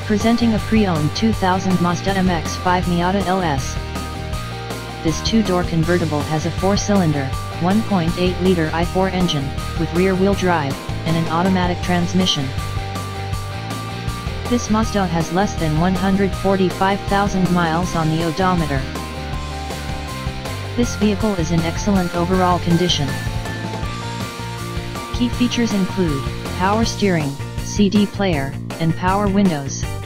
Presenting a pre-owned 2000 Mazda MX-5 Miata LS. This two-door convertible has a 4-cylinder, 1.8-liter i4 engine, with rear-wheel drive, and an automatic transmission. This Mazda has less than 145,000 miles on the odometer. This vehicle is in excellent overall condition. Key features include power steering, CD player, and power windows.